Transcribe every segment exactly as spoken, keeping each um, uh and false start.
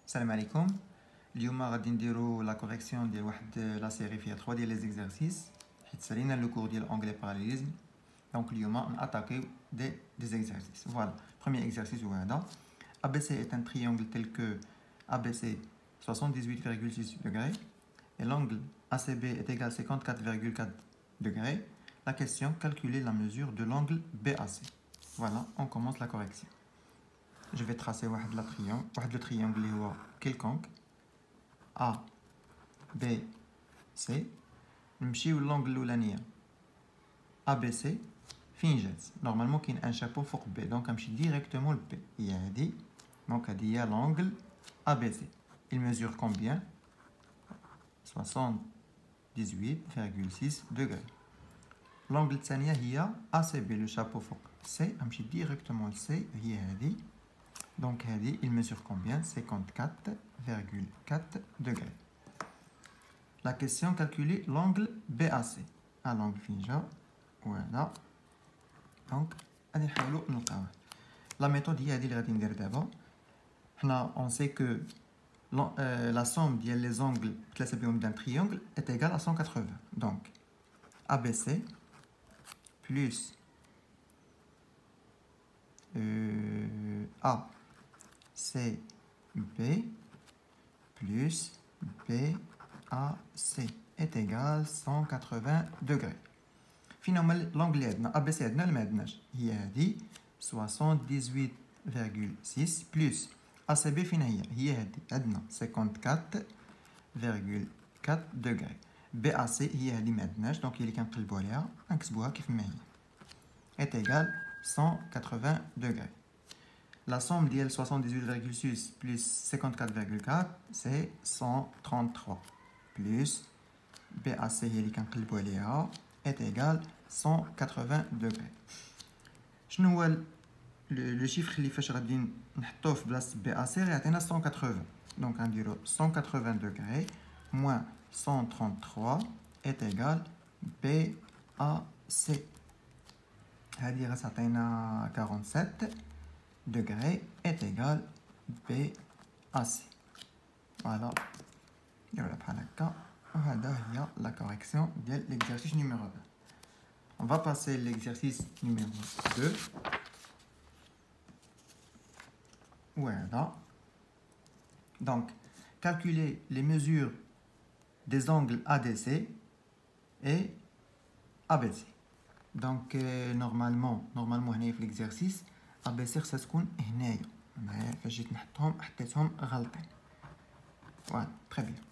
Salam alaikum. اليوم غادي نديرو لا كوريكسيون ديال واحد لا سيري فيها ثلاثة ديال لي زيكزارسيس حيت سالينا لو كور ديال اونغلي باراليليزم. دونك اليوم ناتاكيو دي دي زيكزارسيس. فوالا بروميير اكزارسيس هو هذا. A B C est un triangle tel que A B C soixante-dix-huit virgule six degrés et l'angle A C B est égal à cinquante-quatre virgule quatre degrés. La question, calculer la mesure de l'angle B A C. Voilà, on commence la correction. Je vais tracer واحد la triangle, واحد le triangle اللي هو quelconque A B C. نمشيو للونغل الاولانيه A B C فين جات نورمالمون كاين ان شابو فوق B دونك نمشي ديريكتومون ل B هي هادي دونك هادي هي لونغل A B C. Il mesure combien? soixante-dix-huit virgule six degrés. L'angle الثانيه هي A C B لو شابو فوق C نمشي ديريكتومون ل C هي هادي دونك هادي il mesure combien? cinquante-quatre virgule quatre degrés. La question, calculer l'angle B A C. À l'angle فين جا voilà donc غادي نحاولوا نلقاوه. La méthode هي هادي اللي غادي ندير دابا. حنا on sait que euh, la somme ديال les angles ثلاثة بهم d'un triangle est égale à cent quatre-vingts. Donc A B C plus euh, A C B plus B A C est égal à cent quatre-vingts degrés. Finalement, l'angle عندنا A B C عندنا اللي ما عندناش هي هادي soixante-dix-huit virgule six plus A C B فين هي هي هادي عندنا cinquante-quatre virgule quatre degrés. B A C هي هادي ما عندناش دونك هي اللي كنقلبوا عليها نكتبوها كيف ما هي est égal cent quatre-vingts degrés. La somme ديال soixante-dix-huit virgule six plus cinquante-quatre virgule quatre c'est cent trente-trois plus B A C هي اللي كنقلبوا عليها est égal cent quatre-vingts degrés. شنو هو لو شيفر اللي فاش غادي نحطوه في بلاصه B A C غيعطينا cent quatre-vingts دونك غنديرو cent quatre-vingts degrés moins cent trente-trois est égal B A C. هذه غتعطينا quarante-sept degrés est égal B A C. Voilà. نديروها بحال هكا وهذا هي la correction ديال l'exercice numéro un. On va passer l'exercice numéro deux. Voilà. Donc, calculer les mesures des angles A D C et A B C. Donc, euh, normalement, normalement, هنا في l'exercice A B C خصها تكون هنايا. معايا فاش جيت نحطهم حطيتهم غلطين. Voilà, très bien.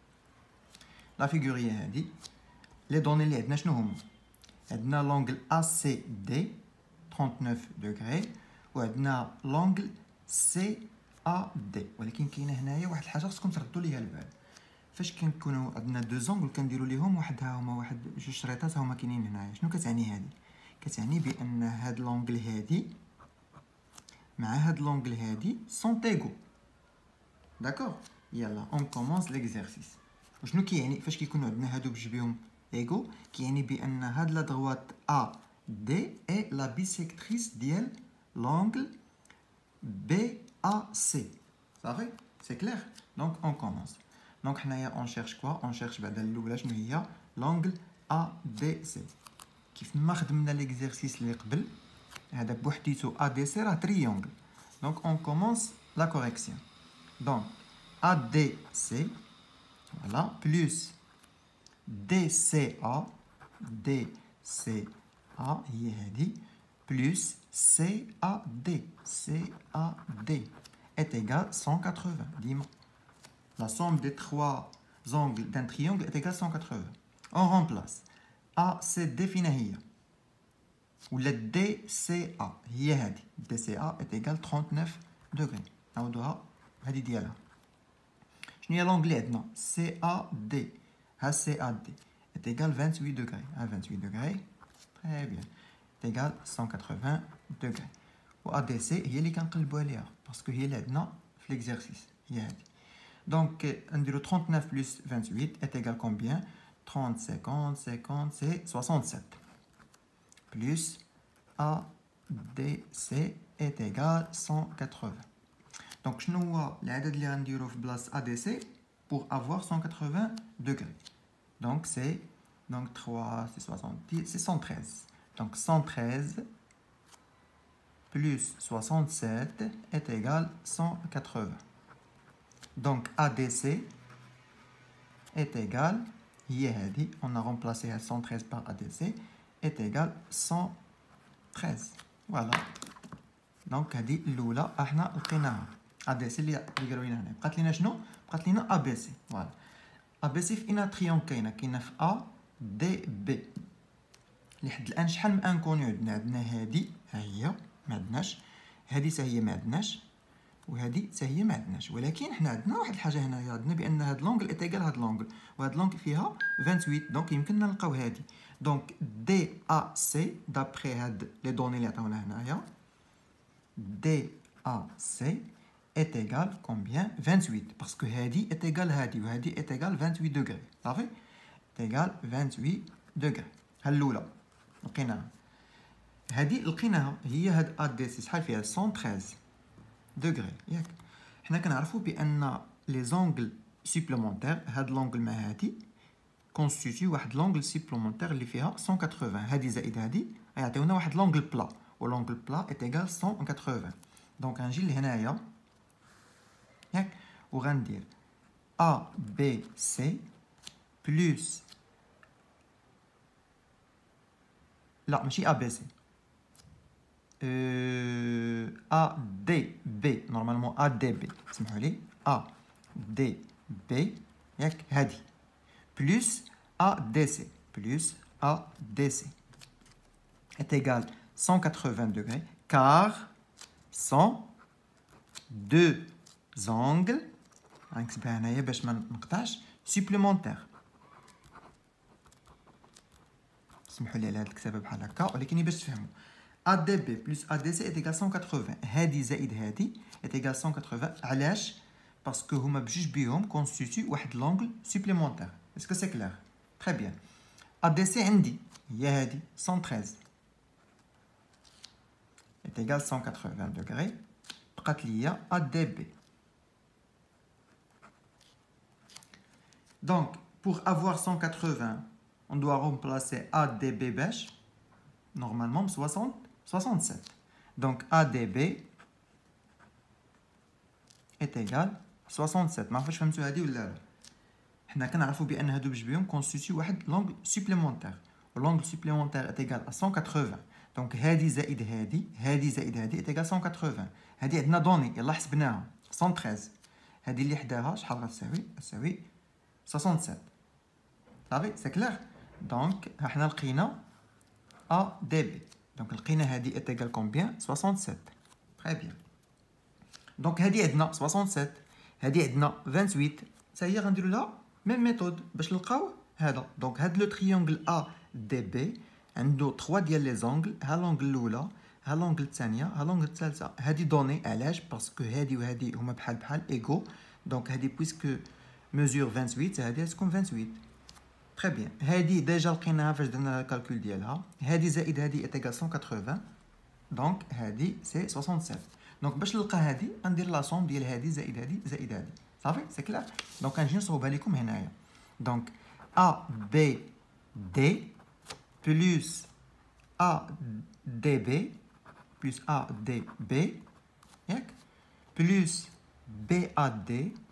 La figure هي هادي. Les données اللي عندنا شنو هما؟ عندنا l'angle A C D trente-neuf degrés وعندنا l'angle C A D. ولكن كاينه هنايا واحد الحاجه خصكم تردوا ليها البال. فاش كنكونوا عندنا دو زونغل كنديروا ليهم واحد ها هما واحد جوج شريطات هما كاينين هنايا. شنو كتعني هادي؟ كتعني بان هاد لونغل هادي مع هاد لونغل هادي سون ايغو. داكور يلا اون كومونس ليكزارسيس. وشنو كيعني فاش كيكونوا عندنا هادو بجوجهم ايغو؟ كيعني بان هاد لا دروات A D اي لا بيسيكتريس ديال لونغل B A C. صافي سي كلير دونك اون كومونس. دونك حنايا اون شيرش كوا اون شيرش بعدا الاولى شنو هي لونغل A D C. كيف ما خدمنا ليكزارسيس اللي قبل هذا بوحديتو A D C راه تريونغل دونك اون كومونس لا كوريكسيون. دونك A D C voilà plus D C A D C A هي هادي plus C A D C A D est égal cent quatre-vingts. ديما la somme des trois angles d'un triangle est égale cent quatre-vingts. On remplace A C D فين هي ولا D C A هي هادي D C A est égal trente-neuf degrés. نعاودوها هادي ديالها. شنو هي لونغل اللي عندنا C A D ها C A D est égal vingt-huit degrés. ها vingt-huit degrés très bien est égal cent quatre-vingts degrés. و A D C هي اللي كنقلبوا عليها باسكو هي اللي عندنا في l'exercice هي هادي. دونك نديرو trente-neuf plus vingt-huit est égal combien? trente, cinquante, cinquante c'est soixante-sept plus A D C est égal cent quatre-vingts. Donc, je vois l'adad li غنديرو في بلاصه A D C pour avoir cent quatre-vingts degrés. Donc, c'est donc trois, c'est soixante-dix, c'est cent treize. Donc, cent treize plus soixante-sept est égal à cent quatre-vingts. Donc, A D C est égal, on a remplacé cent treize par A D C, est égal à cent treize. Voilà. Donc, هذه الأولى احنا لقيناها. A D C اللي قالوا لنا هنا. بقات لنا شنو؟ بقات لنا A B C. فوالا. A B C في أين تريون كاينة؟ كاينة في A D B. لحد الآن شحال من انكونيو عندنا؟ عندنا هادي ها هي ما عندناش، هادي حتى هي ما عندناش، وهادي حتى هي ما عندناش، ولكن حنا عندنا واحد الحاجة هنايا، عندنا بأن هاد لونغل إتيكال هاد لونغل، وهاد لونغل فيها ثمانية وعشرين، دونك يمكننا نلقاو هادي. دونك دي أ سي دابخي هاد لي دوني اللي عطاونا هنايا، دي أ سي est égal combien? vingt-huit, parce que هادي est égal هادي وهادي est égal vingt-huit degrés. صافي؟ est égal vingt-huit degrés. ها الأولى لقيناها. هادي لقيناها هي هاد أ دي سي شحال فيها؟ cent treize degrés ياك. حنا كنعرفوا بأن لي زونغل سوبليمونتير، هاد لونغل مع هادي كونستيتي واحد لونغل سوبليمونتير اللي فيها cent quatre-vingts، هادي زائد هادي غيعطيونا واحد لونغل بلا، و لونغل بلا est égal cent quatre-vingts. دونك غنجي لهنايا ياك وغندير A B C بلس، لا ماشي A B C، أه... A D B، نورمالمون A D B، سمحوا لي A D B ياك هادي بلس A D C بلس A D C est égal cent quatre-vingts degrés car sont deux angles غنكتبها هنايا باش ما نقطعش supplémentaires. سمحوا لي على هاد الكتابه بحال هكا، ولكن باش تفهموا A D B plus A D C est égal cent quatre-vingts، هادي زائد هادي est égal cent quatre-vingts. علاش؟ باسكو هما بجوج بيهم كونستيتي واحد لونغل سوبليمونتير. اسكو سي كلير؟ تري بيان. A D C عندي هي هادي cent treize est égal cent quatre-vingts degrés، بقات ليا A D B. Donc, pour avoir cent quatre-vingts, on doit remplacer A D B باش normalement soixante, soixante-sept. Donc, A D B est égal soixante-sept. ما عرفتش فهمتوا هادي ولا لا؟ حنا كنعرفوا بأن هادو بجوج بيهم كونستيتي واحد لونغل سوبليمونتير، و لونغل سوبليمونتير est égal à cent quatre-vingts. دونك هادي زائد هادي، هادي زائد هادي est égal cent quatre-vingts. هادي عندنا دوني يلاه حسبناها cent treize. هادي اللي حداها شحال غتساوي؟ غتساوي soixante-sept. صافي سي كلير. دونك ها حنا لقينا A D B. دونك لقينا هادي est égal combien؟ soixante-sept. تري بيان. دونك هادي عندنا soixante-sept، هادي عندنا vingt-huit، حتى هي غنديرو لها ميم ميثود باش نلقاو هذا. دونك هاد لو تريونغل A D B عنده ثلاثة ديال لي زونغل، ها لونغل الاولى، ها لونغل الثانيه، ها لونغل الثالثه. هادي دوني علاش؟ باسكو هادي وهادي هما بحال بحال ايغو. دونك هادي بويسكو mesure vingt-huit، هادي تكون vingt-huit. تري بيان. هادي ديجا لقيناها فاش درنا الكالكول ديالها، هادي زائد هادي est égal cent quatre-vingts، دونك هادي سي soixante-sept. دونك باش نلقى هادي غندير لا سوم ديال هادي زائد هادي زائد هادي. صافي سي كلير. دونك غنجي نصوبها لكم هنايا. دونك A B D plus A D B plus A D B ياك plus B A D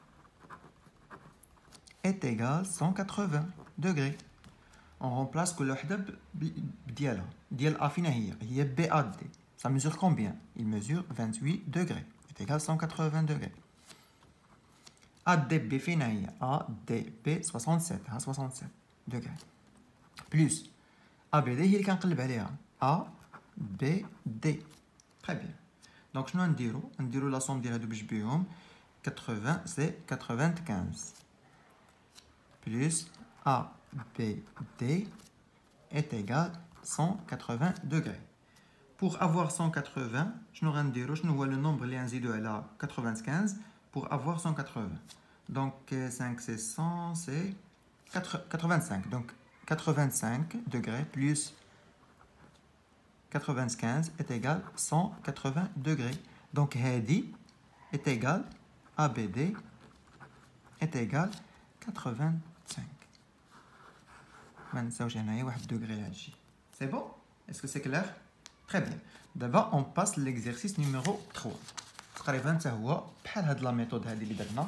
est égal cent quatre-vingts degrés. On remplace كل وحده بديالها. ديال A فينا هي؟ هي B A D. Ça mesure combien? Il mesure vingt-huit degrés. Est égal cent quatre-vingts degrés. A D B فينا هي؟ A D B soixante-sept. ها soixante-sept degrés. Plus A B D هي اللي كنقلب عليها. A B D. Très bien. Donc شنو نديرو؟ نديرو لا سوم ديال هادو بجوج بيهم. quatre-vingts c'est quatre-vingt-quinze. Plus A B D est égal cent quatre-vingts degrés. Pour avoir cent quatre-vingts, je nous vois le nombre اللي نزيدو على quatre-vingt-quinze pour avoir cent quatre-vingts. Donc cinq c'est cent, c'est quatre-vingt-cinq. Donc quatre-vingt-cinq degrés plus quatre-vingt-quinze est égal cent quatre-vingts degrés. Donc هادي est égal à A B D est égal quatre-vingt-cinq. C'est bon? Est-ce que c'est clair? Très bien. D'abord, on passe l'exercice numéro trois. تقريبا حتى هو بحال هاد لا ميثود هادي اللي درنا.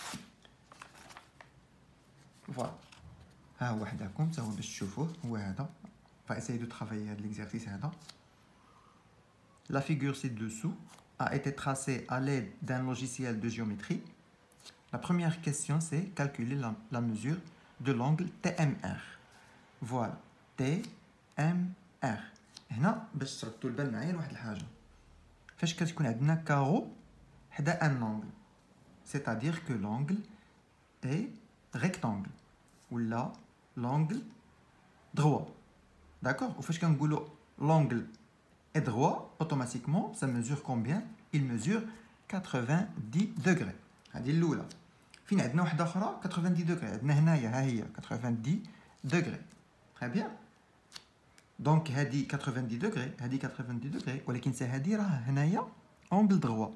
فوالا. ها هو وحدكم حتى هو باش تشوفوه هو هذا. On va essayer de travailler هاد l'exercice هذا. La figure ci-dessous a été tracée à l'aide d'un logiciel de géométrie. La première question, c'est calculer la, la mesure de l'angle T M R. Voilà, T M R. هنا باش تردوا البال معايا لواحد الحاجه. فاش كتكون عندنا كارو حدا ان angle, c'est-à-dire que l'angle est rectangle ولا l'angle droit. D'accord? Ou فاش كنقولوا l'angle est droit, automatiquement ça mesure combien? Il mesure quatre-vingt-dix degrés. هذه الاولى. فين عندنا واحده اخرى quatre-vingt-dix degrés. عندنا هنايا ها هي quatre-vingt-dix degrés. Très bien. Donc هذه quatre-vingt-dix degrés, هذه quatre-vingt-dix degrés, ولكن هذه راه هنايا angle droit.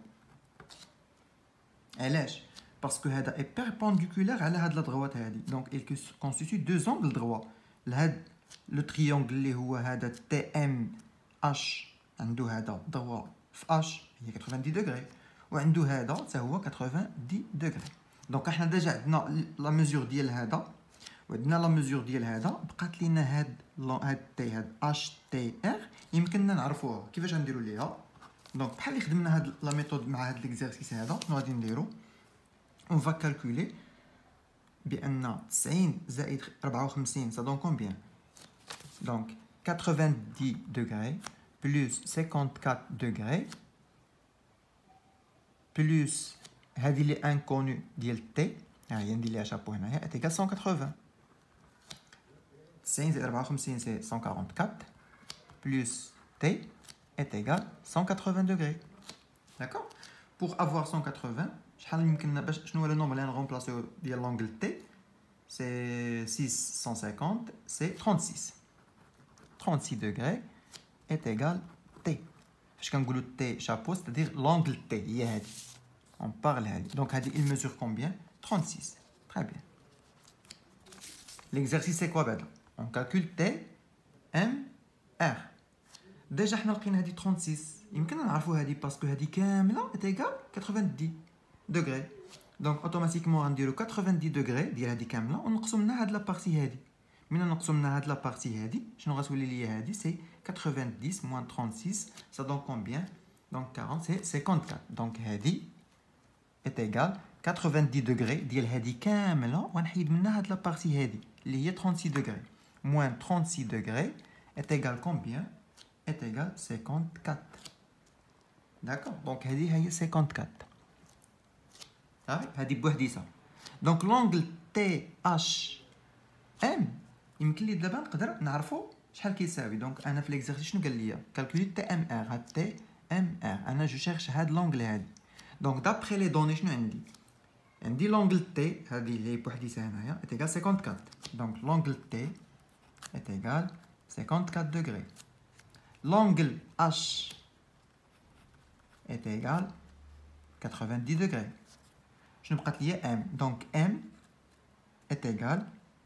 علاش؟ parce que هذا est perpendiculaire على هاد لا droite هذه. Donc il constitue deux angles droits. لهاد le triangle اللي هو هذا T M H عنده هذا droit في H هي quatre-vingt-dix degrés وعنده هذا حتى هو quatre-vingt-dix degrés. دونك احنا ديجا عندنا لا ميزور ديال هذا وعندنا لا ميزور ديال هذا. بقات لينا هاد هاد تي هاد اش تي ار يمكننا نعرفوها. كيفاش غنديروا ليها؟ دونك بحال اللي خدمنا هاد لا ميثود مع هاد ليكزارسيس هذا شنو غادي نديرو؟ اون فا كالكولي بان تسعين زائد أربعة وخمسين سا دون كومبيان؟ دونك quatre-vingt-dix degrés plus cinquante-quatre degrés plus هذه لي انكونو ديال تي ها هي ندير ليها شابو هنايا est égal cent quatre-vingts. تسعين زائد أربعة وخمسين c'est cent quarante-quatre plus t est égal cent quatre-vingts degrés. D'accord? Pour avoir cent quatre-vingts, شحال يمكننا باش شنو هو لو نومبر اللي نغومبلاسيو ديال لونغل t؟ c'est six cent cinquante, c'est trente-six. trente-six degrés est égal t. فاش كنقولوا t chapeau, c'est-à-dire l'angle t هي هذه. On parle هذه. Donc هذه il mesure combien? trente-six. Très bien. L'exercice c'est quoi بعدا؟ On calcule T M R. Déjà حنا لقينا هذه trente-six. يمكننا نعرفوا هذه باسكو هذه كامله est égal quatre-vingt-dix degrés. Donc automatiquement غنديروا quatre-vingt-dix degrés ديال هذه كامله ونقسم منها هاد لا بارتي هذه. من نقسم منها هاد لا بارتي هذه شنو غتولي لي هذه؟ سي quatre-vingt-dix moins trente-six ça donne combien? Donc quarante c'est cinquante-quatre. Donc هذه est égal quatre-vingt-dix degrés ديال هذه كامله ونحيد منها هاد لا بارتي هذه اللي هي trente-six degrés. Moins trente-six degrés est égal combien? Est égal cinquante-quatre. D'accord? Donc هذه هي cinquante-quatre. صافي هذه بوحديتها. Donc l'angle T H M يمكن لي دابا نقدر نعرفوا شحال كيساوي. دونك انا في ليكزارسيس شنو قال لي؟ كالكولي تي ام ار. هاد تي ام ار انا جو شيرش هاد لونغل هادي. دونك دابخي لي دوني شنو عندي؟ عندي لونغل تي هادي اللي بوحديتها هنايا est égal cinquante-quatre. Donc l'angle T est égal cinquante-quatre degrés. L'angle H est égal quatre-vingt-dix degrés. Je ne بقات ليا M. Donc M est égal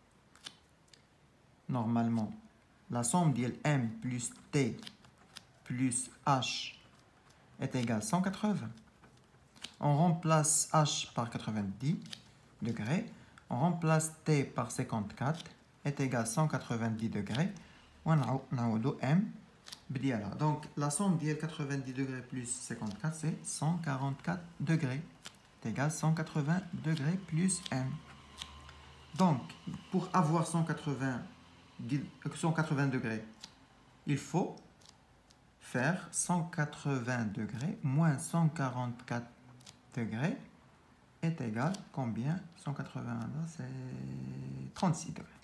normalement la somme de M plus T plus H est égal cent quatre-vingts. On remplace H par quatre-vingt-dix degrés. On remplace T par cinquante-quatre est égal cent quatre-vingt-dix degrés. On a M. Donc la somme de quatre-vingt-dix degrés plus cinquante-quatre c'est cent quarante-quatre degrés. C'est égal cent quatre-vingts degrés plus M. Donc pour avoir cent quatre-vingts degrés, il faut faire cent quatre-vingts degrés moins cent quarante-quatre degrés est égal combien? cent quatre-vingts, c'est trente-six degrés.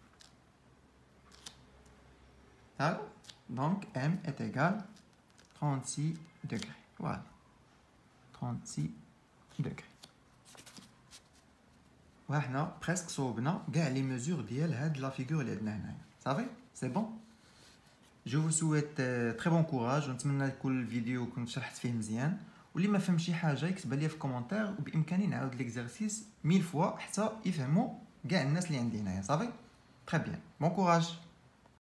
Alors, donc M est égal trente-six degrés. Voilà. trente-six degrés. وحنا presque صوبنا كاع لي mesures ديال هاد لا فيغور اللي عندنا هنايا. صافي؟ سي بون؟ جو vous souhaite très bon courage ونتمنى يكون الفيديو كنت شرحت فيه مزيان واللي ما فهم شي حاجه يكتبها لي في كومونتير وبامكاني نعاود ليكزارسيس ميل فوا حتى يفهموا كاع الناس اللي عندي هنايا. صافي تري بيان، بون كوراج.